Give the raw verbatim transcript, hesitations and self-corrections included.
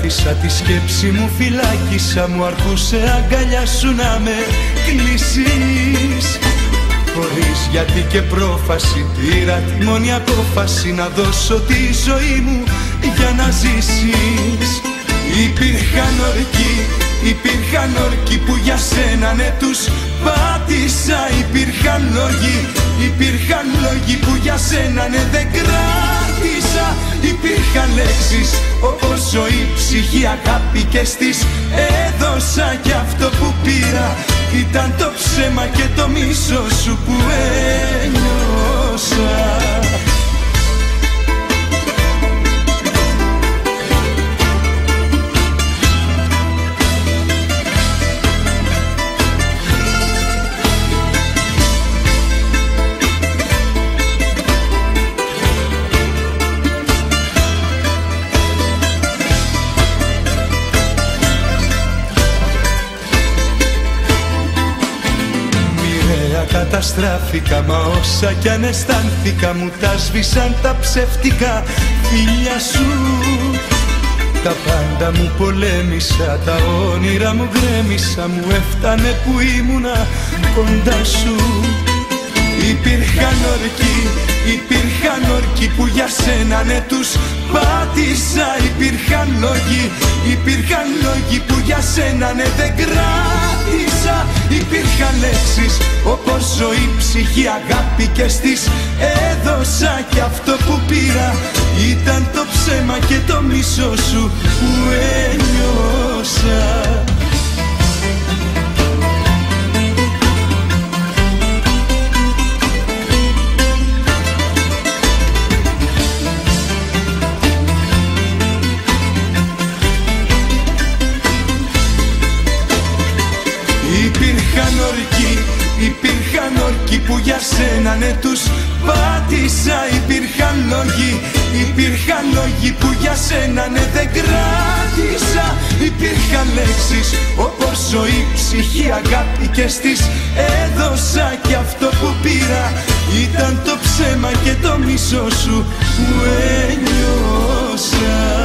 κράτησα τη σκέψη μου, φυλάκισα, μου αρκούσε αγκαλιά σου να με κλείσεις. Χωρίς γιατί και πρόφαση πήρα τη μόνη απόφαση να δώσω τη ζωή μου για να ζήσεις. Υπήρχαν ορκοί, υπήρχαν όρκοι που για σένα ναι τους πάτησα. Υπήρχαν λόγοι, υπήρχαν λόγοι που για σένα ναι δεν κράτησα. Υπήρχαν λέξεις όπως ζωή, ψυχή, αγάπη και στις έδωσα. Κι αυτό που πήρα ήταν το ψέμα και το μίσο σου που ένιωσα. Καταστράφηκα, μα όσα κι αν αισθάνθηκα μου τα σβήσαν τα ψεύτικα φίλια σου. Τα πάντα μου πολέμησα, τα όνειρα μου γκρέμισα, μου έφτανε που ήμουνα κοντά σου. Υπήρχαν ορκοί, υπήρχαν όρκοι που για σένα ναι τους πάτησα. Υπήρχαν λόγοι, υπήρχαν λόγοι που για σένα ναι δεν κράτησα. Υπήρχαν λέξεις όπως ζωή, ψυχή, αγάπη και στις έδωσα. Κι αυτό που πήρα ήταν το ψέμα και το μίσο σου που ένιωσα. Υπήρχαν ορκοί, υπήρχαν όρκοι που για σένα ναι τους πάτησα. Υπήρχαν λόγοι, υπήρχαν λόγοι που για σένα ναι δεν κράτησα. Υπήρχαν λέξεις όπως ζωή, ψυχή, αγάπη και στις έδωσα. Κι αυτό που πήρα ήταν το ψέμα και το μίσο σου που ένιωσα.